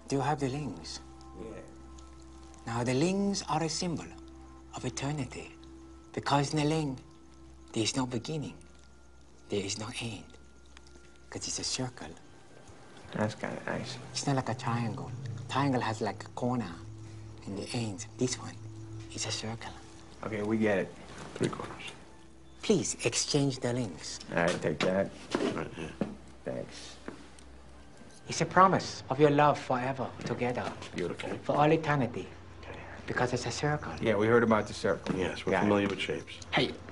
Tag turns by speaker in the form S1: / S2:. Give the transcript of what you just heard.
S1: Do you have the links?
S2: Yeah.
S1: Now, the links are a symbol of eternity. Because in the link, there is no beginning. There is no end. Because it's a circle.
S2: That's kind of nice.
S1: It's not like a triangle. Triangle has like a corner in the ends. This one is a circle.
S2: Okay, we get it.
S3: 3 quarters.
S1: Please exchange the links.
S2: All right, take that.
S3: Right here.
S2: Thanks.
S1: It's a promise of your love forever together.
S2: Beautiful.
S1: For all eternity. Because it's a circle.
S2: Yeah, we heard about the circle.
S3: Yes, we're
S2: Got it.
S3: familiar with shapes.
S1: Hey,